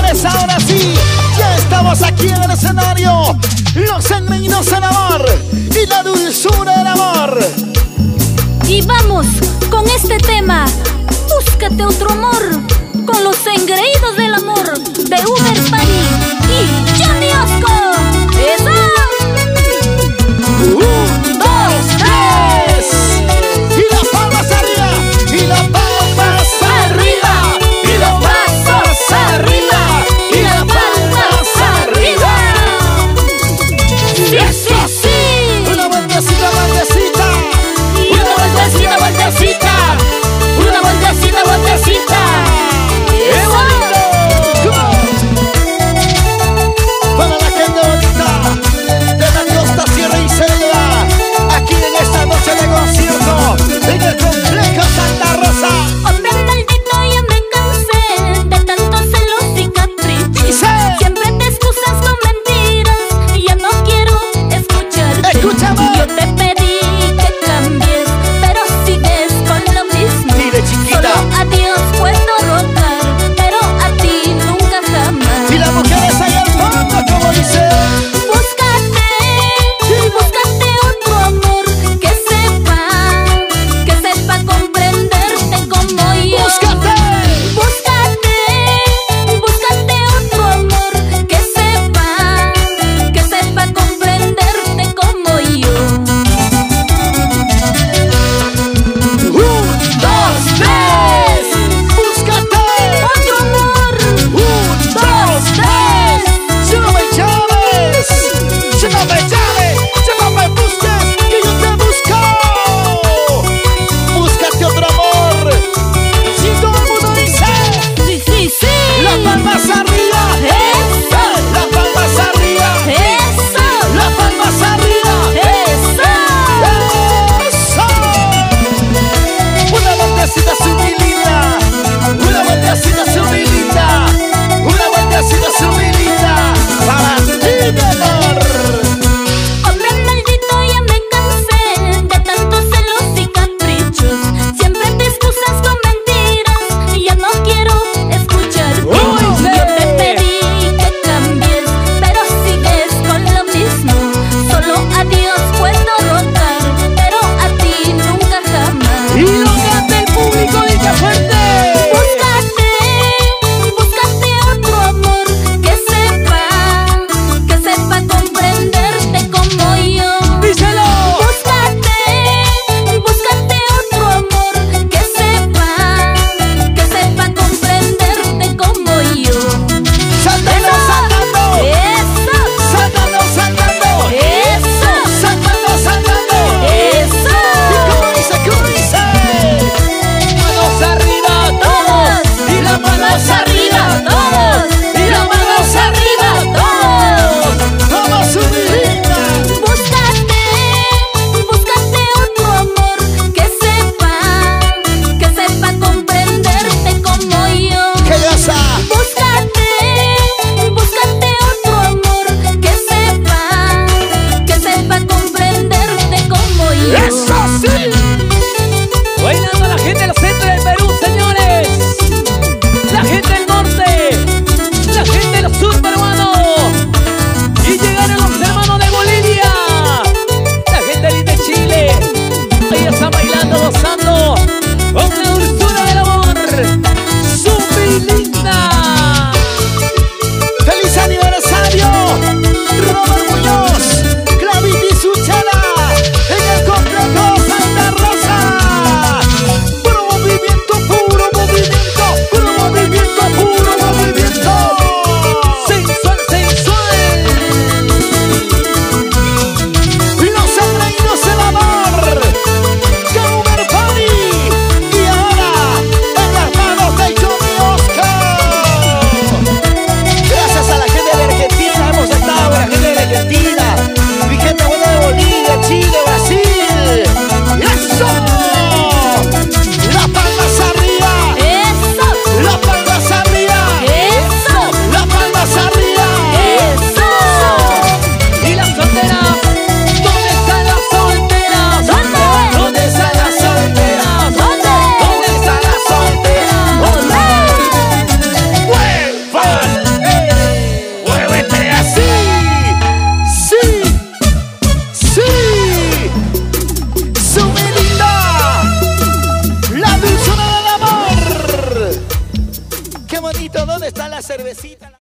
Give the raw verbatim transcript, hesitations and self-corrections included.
señores, ahora sí, ya estamos aquí en el escenario. Los engreídos del amor y la dulzura del amor. Y vamos con este tema, búscate otro amor, con los engreídos del amor de Uber Party y Johnny Osco. ¡Eso! Un, dos, tres. Y las palmas arriba, y las palmas arriba, y las palmas arriba, y las palmas arriba. Sí, sí, sí. Una vueltecita, vueltecita. Una vueltecita, vueltecita. Una vueltecita, vueltecita. ¡Qué bonito! Para la gente bonita de la costa, sierra y selva, aquí en esta noche de concierto en el complejo Santa Rosa. Hombre maldito, ya me cansé de tantos celos y caprichos. Dice. Siempre te excusas con mentiras y ya no quiero escucharte. Escúchame. Yo te pedí que cambies, pero sigues con lo mismo. Mire, chiquita. Solo a Dios puedo rogar, pero a ti nunca jamás. Y las mujeres ahí al fondo, como dice. Búscate, búscate otro amor que sepa, que sepa comprenderte como yo. Búscate. Búscate, búscate otro amor que sepa, que sepa comprenderte como yo. Un, dos, tres. Búscate. Otro amor. Un, dos, tres. Si no me llames, si no me llames, si no me busques, que yo te busco. Búscate otro amor. Si todo el mundo dice, Sí, sí, sí. las palmas arriba. Eso. Las palmas arriba. Eso. Las palmas arriba. Eso. ¡Eso! Una vueltecita su mi linda, una vueltecita su mi linda, una vueltecita su mi linda, para ti, mi amor. Hombre maldito, ya me cansé de tantos celos y caprichos. Siempre te excusas con mentiras y ya no quiero escucharte. ¡Uy, sí! Yo te pedí que cambies, pero sigues con lo mismo. Solo a Dios puedo rogar, pero a ti nunca jamás. Y lo que hace el público dice fuerte. Búscate, búscate otro amor que sepa, que sepa comprenderte como yo. Díselo. Búscate, búscate otro amor que sepa, que sepa comprenderte como yo. Saltando, saltando, Eso, saltando, saltando, eso, saltando, saltando. eso. ¿Y cómo dice, cómo dice? Manos arriba todos, y las manos arriba todos, y las manos arriba todos. Vamos su mi linda. Búscate, búscate otro amor que sepa, que sepa comprenderte como yo. ¿Qué cosa? Búscate, búscate otro amor que sepa, que sepa comprenderte como yo. ¡Eso sí! Bailando a la gente del centro del Perú, señores. La gente del norte. La gente del sur peruano. Y llegaron los hermanos de Bolivia. La gente linda de Chile. Ellos están bailando, gozando con la dulzura del amor. ¡Súper linda! ¡Feliz aniversario! Robert Muñoz, Gravity Suchela, en el complejo Santa Rosa. Puro movimiento, puro movimiento, puro movimiento, puro movimiento. Sensual, sensual. Los engreídos del amor, Uber Party. Y ahora, en las manos de Johnny Oscar. cervecita.